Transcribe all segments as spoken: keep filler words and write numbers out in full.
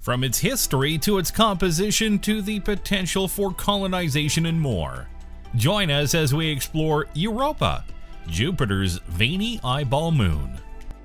From its history to its composition to the potential for colonization and more. Join us as we explore Europa, Jupiter's Veiny Eyeball moon.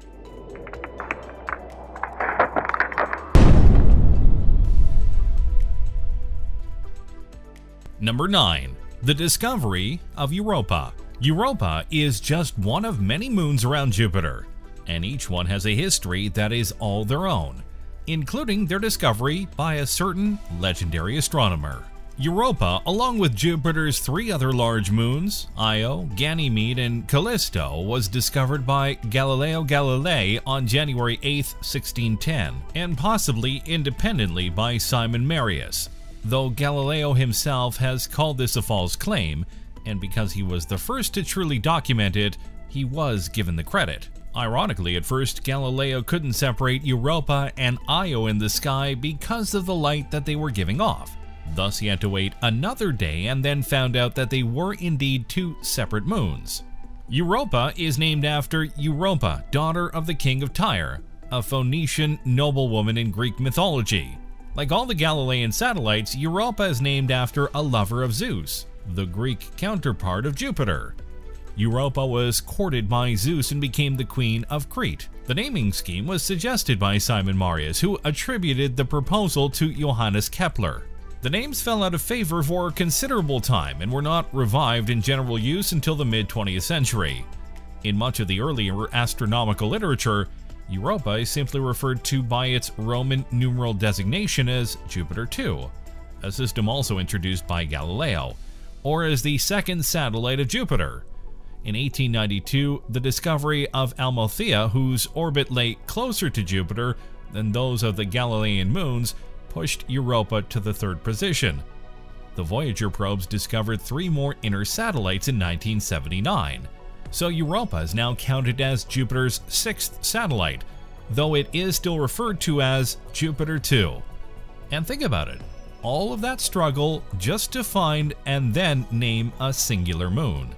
Number nine. The Discovery of Europa. Europa is just one of many moons around Jupiter, and each one has a history that is all their own, including their discovery by a certain legendary astronomer. Europa, along with Jupiter's three other large moons, Io, Ganymede, and Callisto, was discovered by Galileo Galilei on January eighth, sixteen ten, and possibly independently by Simon Marius, though Galileo himself has called this a false claim, and because he was the first to truly document it, he was given the credit. Ironically, at first, Galileo couldn't separate Europa and Io in the sky because of the light that they were giving off. Thus, he had to wait another day and then found out that they were indeed two separate moons. Europa is named after Europa, daughter of the king of Tyre, a Phoenician noblewoman in Greek mythology. Like all the Galilean satellites, Europa is named after a lover of Zeus, the Greek counterpart of Jupiter. Europa was courted by Zeus and became the queen of Crete. The naming scheme was suggested by Simon Marius, who attributed the proposal to Johannes Kepler. The names fell out of favor for a considerable time and were not revived in general use until the mid twentieth century. In much of the earlier astronomical literature, Europa is simply referred to by its Roman numeral designation as Jupiter two, a system also introduced by Galileo, or as the second satellite of Jupiter. In eighteen ninety-two, the discovery of Amalthea, whose orbit lay closer to Jupiter than those of the Galilean moons, pushed Europa to the third position. The Voyager probes discovered three more inner satellites in nineteen seventy-nine. So Europa is now counted as Jupiter's sixth satellite, though it is still referred to as Jupiter two. And think about it, all of that struggle just to find and then name a singular moon.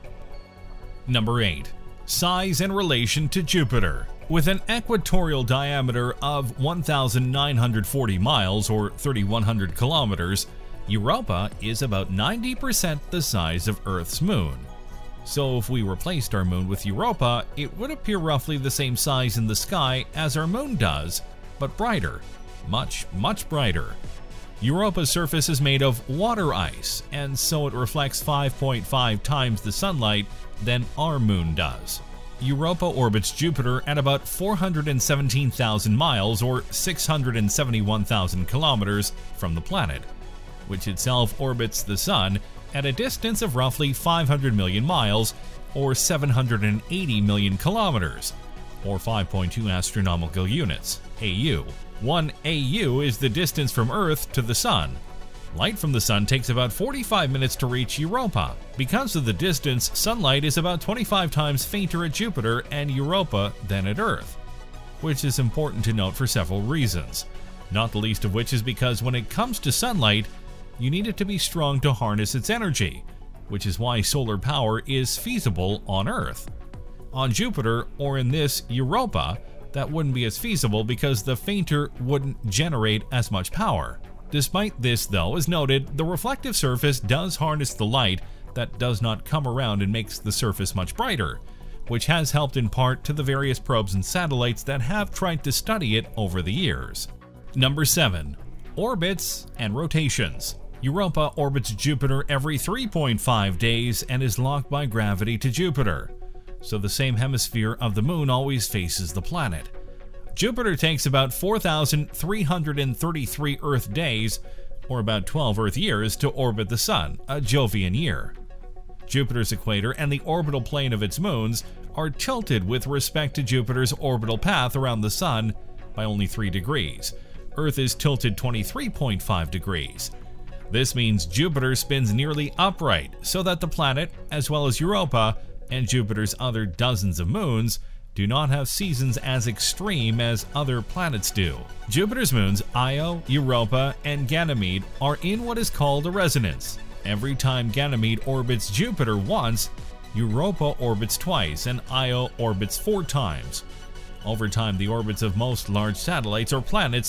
Number eight. Size and relation to Jupiter. With an equatorial diameter of one thousand nine hundred forty miles or three thousand one hundred kilometers, Europa is about ninety percent the size of Earth's moon. So if we replaced our moon with Europa, it would appear roughly the same size in the sky as our moon does, but brighter. Much, much brighter. Europa's surface is made of water ice, and so it reflects five point five times the sunlight than our moon does. Europa orbits Jupiter at about four hundred seventeen thousand miles or six hundred seventy-one thousand kilometers from the planet, which itself orbits the Sun at a distance of roughly five hundred million miles or seven hundred eighty million kilometers, or five point two astronomical units, A U. One A U is the distance from Earth to the Sun. Light from the Sun takes about forty-five minutes to reach Europa. Because of the distance, sunlight is about twenty-five times fainter at Jupiter and Europa than at Earth, which is important to note for several reasons, not the least of which is because when it comes to sunlight, you need it to be strong to harness its energy, which is why solar power is feasible on Earth. On Jupiter, or in this Europa, that wouldn't be as feasible because the fainter wouldn't generate as much power. Despite this, though, as noted, the reflective surface does harness the light that does not come around and makes the surface much brighter, which has helped in part to the various probes and satellites that have tried to study it over the years. Number seven. Orbits and rotations. Europa orbits Jupiter every three point five days and is locked by gravity to Jupiter, so the same hemisphere of the moon always faces the planet. Jupiter takes about four thousand three hundred thirty-three Earth days, or about twelve Earth years, to orbit the Sun, a Jovian year. Jupiter's equator and the orbital plane of its moons are tilted with respect to Jupiter's orbital path around the Sun by only three degrees. Earth is tilted twenty-three point five degrees. This means Jupiter spins nearly upright, so that the planet, as well as Europa and Jupiter's other dozens of moons, do not have seasons as extreme as other planets do. Jupiter's moons, Io, Europa, and Ganymede, are in what is called a resonance. Every time Ganymede orbits Jupiter once, Europa orbits twice, and Io orbits four times. Over time, the orbits of most large satellites or planets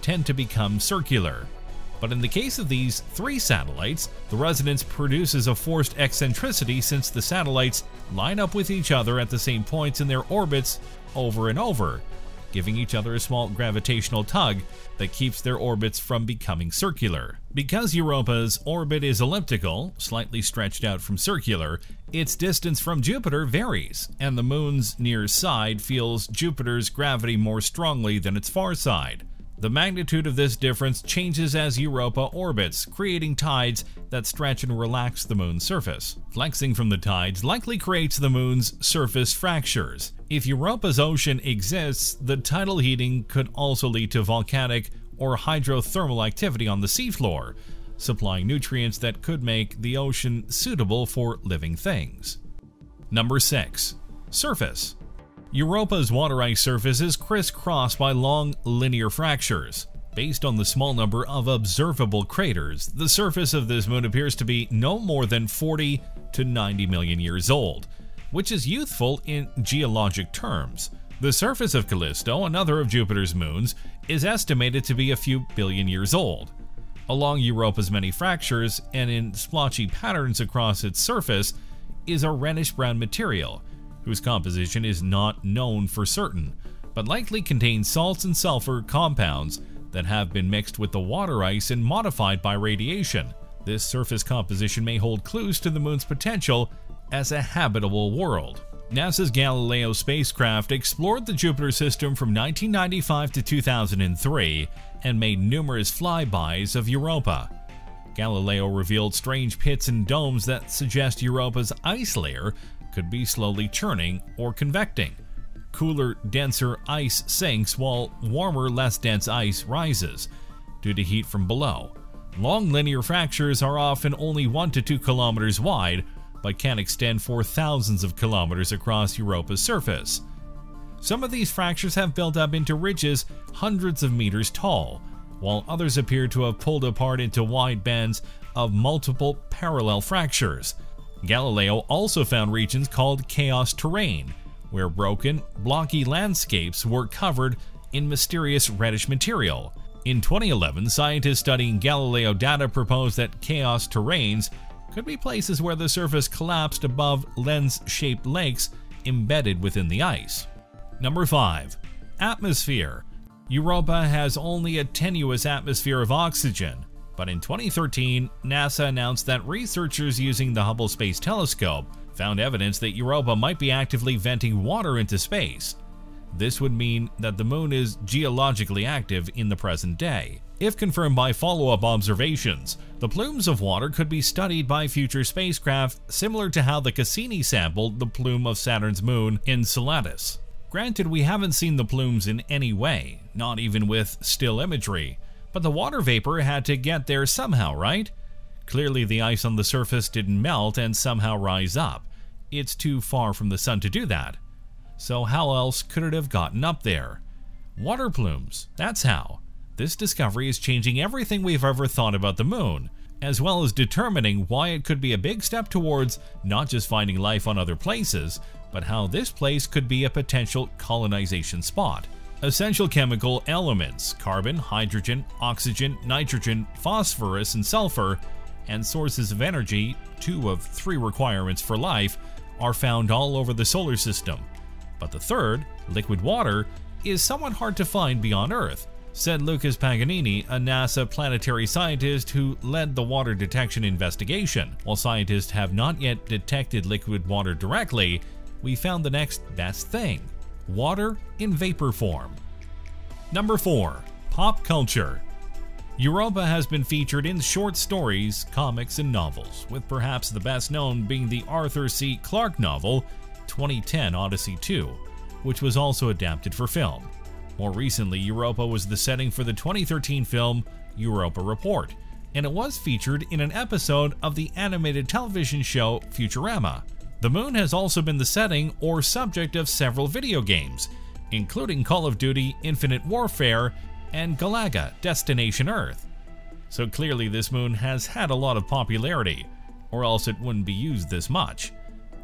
tend to become circular. But in the case of these three satellites, the resonance produces a forced eccentricity since the satellites line up with each other at the same points in their orbits over and over, giving each other a small gravitational tug that keeps their orbits from becoming circular. Because Europa's orbit is elliptical, slightly stretched out from circular, its distance from Jupiter varies, and the moon's near side feels Jupiter's gravity more strongly than its far side. The magnitude of this difference changes as Europa orbits, creating tides that stretch and relax the moon's surface. Flexing from the tides likely creates the moon's surface fractures. If Europa's ocean exists, the tidal heating could also lead to volcanic or hydrothermal activity on the seafloor, supplying nutrients that could make the ocean suitable for living things. Number six. Surface. Europa's water ice surface is crisscrossed by long linear fractures. Based on the small number of observable craters, the surface of this moon appears to be no more than forty to ninety million years old, which is youthful in geologic terms. The surface of Callisto, another of Jupiter's moons, is estimated to be a few billion years old. Along Europa's many fractures and in splotchy patterns across its surface is a reddish-brown material, whose composition is not known for certain, but likely contains salts and sulfur compounds that have been mixed with the water ice and modified by radiation. This surface composition may hold clues to the moon's potential as a habitable world. NASA's Galileo spacecraft explored the Jupiter system from nineteen ninety-five to two thousand three and made numerous flybys of Europa. Galileo revealed strange pits and domes that suggest Europa's ice layer could be slowly churning or convecting. Cooler, denser ice sinks while warmer, less dense ice rises due to heat from below. Long linear fractures are often only one to two kilometers wide, but can extend for thousands of kilometers across Europa's surface. Some of these fractures have built up into ridges hundreds of meters tall, while others appear to have pulled apart into wide bands of multiple parallel fractures. Galileo also found regions called chaos terrain, where broken, blocky landscapes were covered in mysterious reddish material. In twenty eleven, scientists studying Galileo data proposed that chaos terrains could be places where the surface collapsed above lens-shaped lakes embedded within the ice. Number five. Atmosphere. Europa has only a tenuous atmosphere of oxygen, but in twenty thirteen, NASA announced that researchers using the Hubble Space Telescope found evidence that Europa might be actively venting water into space. This would mean that the moon is geologically active in the present day. If confirmed by follow-up observations, the plumes of water could be studied by future spacecraft, similar to how the Cassini sampled the plume of Saturn's moon Enceladus. Granted, we haven't seen the plumes in any way, not even with still imagery, but the water vapor had to get there somehow, right? Clearly the ice on the surface didn't melt and somehow rise up. It's too far from the sun to do that. So how else could it have gotten up there? Water plumes, that's how. This discovery is changing everything we've ever thought about the moon, as well as determining why it could be a big step towards not just finding life on other places, but how this place could be a potential colonization spot. Essential chemical elements, carbon, hydrogen, oxygen, nitrogen, phosphorus, and sulfur, and sources of energy, two of three requirements for life, are found all over the solar system. But the third, liquid water, is somewhat hard to find beyond Earth, said Lucas Paganini, a NASA planetary scientist who led the water detection investigation. While scientists have not yet detected liquid water directly, we found the next best thing: water in vapor form. Number four. Pop culture. Europa has been featured in short stories, comics, and novels, with perhaps the best known being the Arthur C. Clarke novel, twenty ten Odyssey two, which was also adapted for film. More recently, Europa was the setting for the twenty thirteen film Europa Report, and it was featured in an episode of the animated television show Futurama. The moon has also been the setting or subject of several video games, including Call of Duty Infinite Warfare and Galaga Destination Earth. So clearly this moon has had a lot of popularity, or else it wouldn't be used this much.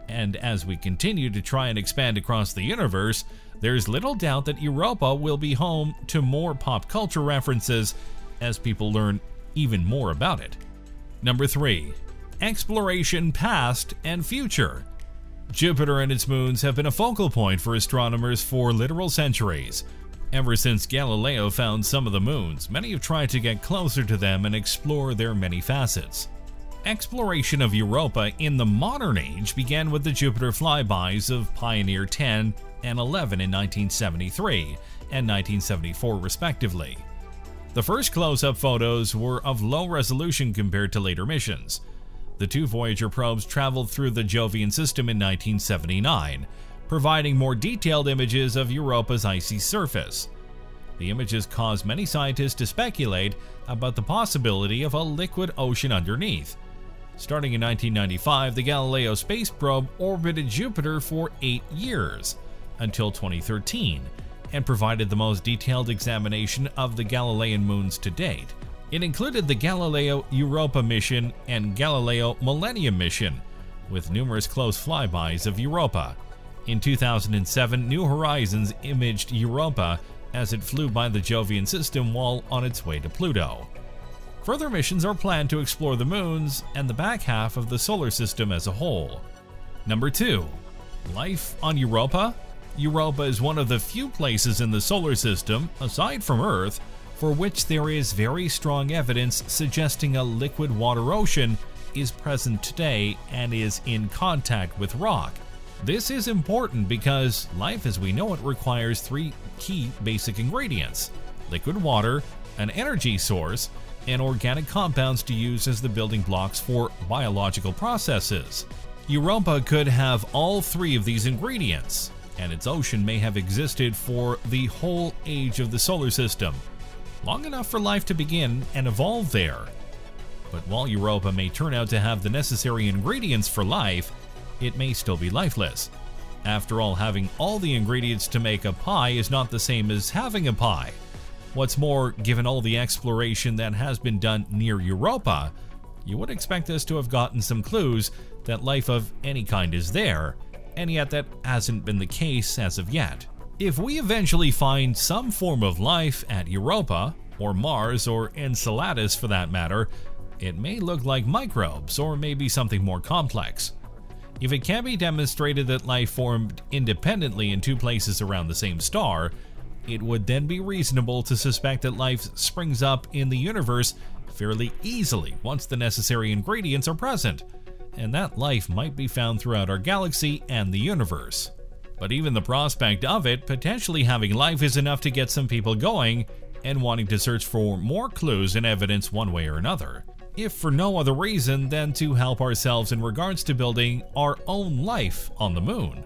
And as we continue to try and expand across the universe, there's little doubt that Europa will be home to more pop culture references as people learn even more about it. Number three. Exploration past and future. Jupiter and its moons have been a focal point for astronomers for literal centuries. Ever since Galileo found some of the moons, many have tried to get closer to them and explore their many facets. Exploration of Europa in the modern age began with the Jupiter flybys of Pioneer ten and eleven in nineteen seventy-three and nineteen seventy-four respectively. The first close-up photos were of low resolution compared to later missions. The two Voyager probes traveled through the Jovian system in nineteen seventy-nine, providing more detailed images of Europa's icy surface. The images caused many scientists to speculate about the possibility of a liquid ocean underneath. Starting in nineteen ninety-five, the Galileo space probe orbited Jupiter for eight years, until twenty thirteen, and provided the most detailed examination of the Galilean moons to date. It included the Galileo Europa mission and Galileo Millennium mission, with numerous close flybys of Europa. In two thousand seven, New Horizons imaged Europa as it flew by the Jovian system while on its way to Pluto. Further missions are planned to explore the moons and the back half of the solar system as a whole. Number two. Life on Europa? Europa is one of the few places in the solar system, aside from Earth, for which there is very strong evidence suggesting a liquid water ocean is present today and is in contact with rock. This is important because life as we know it requires three key basic ingredients: liquid water, an energy source, and organic compounds to use as the building blocks for biological processes. Europa could have all three of these ingredients, and its ocean may have existed for the whole age of the solar system, long enough for life to begin and evolve there. But while Europa may turn out to have the necessary ingredients for life, it may still be lifeless. After all, having all the ingredients to make a pie is not the same as having a pie. What's more, given all the exploration that has been done near Europa, you would expect us to have gotten some clues that life of any kind is there, and yet that hasn't been the case as of yet. If we eventually find some form of life at Europa, or Mars, or Enceladus for that matter, it may look like microbes or maybe something more complex. If it can be demonstrated that life formed independently in two places around the same star, it would then be reasonable to suspect that life springs up in the universe fairly easily once the necessary ingredients are present, and that life might be found throughout our galaxy and the universe. But even the prospect of it potentially having life is enough to get some people going and wanting to search for more clues and evidence one way or another, if for no other reason than to help ourselves in regards to building our own life on the moon.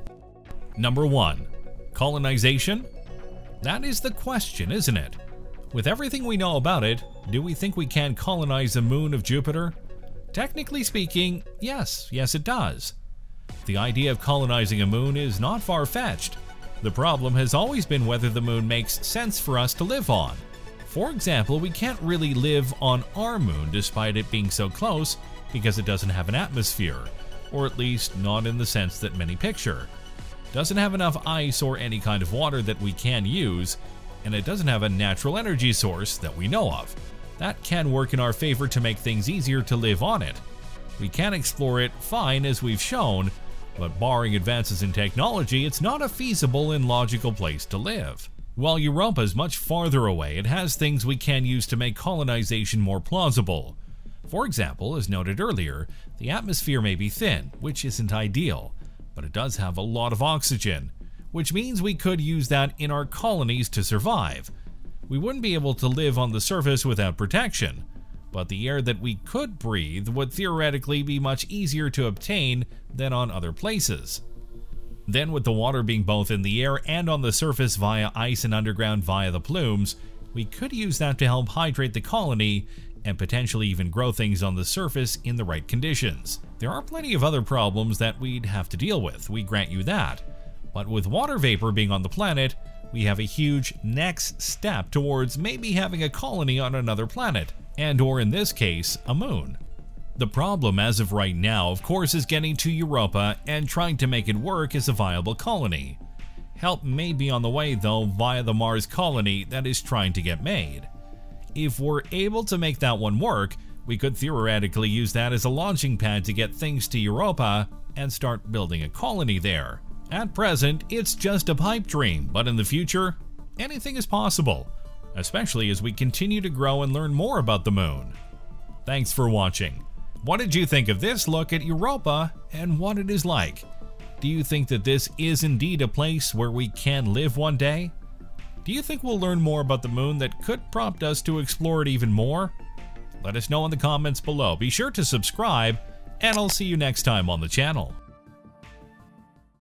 Number one. Colonization? That is the question, isn't it? With everything we know about it, do we think we can colonize the moon of Jupiter? Technically speaking, yes, yes it does. The idea of colonizing a moon is not far-fetched. The problem has always been whether the moon makes sense for us to live on. For example, we can't really live on our moon despite it being so close because it doesn't have an atmosphere, or at least not in the sense that many picture. Doesn't have enough ice or any kind of water that we can use, and it doesn't have a natural energy source that we know of. That can work in our favor to make things easier to live on it. We can explore it fine as we've shown, but barring advances in technology, it's not a feasible and logical place to live. While Europa is much farther away, it has things we can use to make colonization more plausible. For example, as noted earlier, the atmosphere may be thin, which isn't ideal, but it does have a lot of oxygen, which means we could use that in our colonies to survive. We wouldn't be able to live on the surface without protection, but the air that we could breathe would theoretically be much easier to obtain than on other places. Then, with the water being both in the air and on the surface via ice and underground via the plumes, we could use that to help hydrate the colony and potentially even grow things on the surface in the right conditions. There are plenty of other problems that we'd have to deal with, we grant you that. But with water vapor being on the planet, we have a huge next step towards maybe having a colony on another planet, and or in this case, a moon. The problem as of right now, of course, is getting to Europa and trying to make it work as a viable colony. Help may be on the way though via the Mars colony that is trying to get made. If we're able to make that one work, we could theoretically use that as a launching pad to get things to Europa and start building a colony there. At present, it's just a pipe dream, but in the future, anything is possible, especially as we continue to grow and learn more about the moon. Thanks for watching. What did you think of this look at Europa and what it is like? Do you think that this is indeed a place where we can live one day? Do you think we'll learn more about the moon that could prompt us to explore it even more? Let us know in the comments below. Be sure to subscribe, and I'll see you next time on the channel.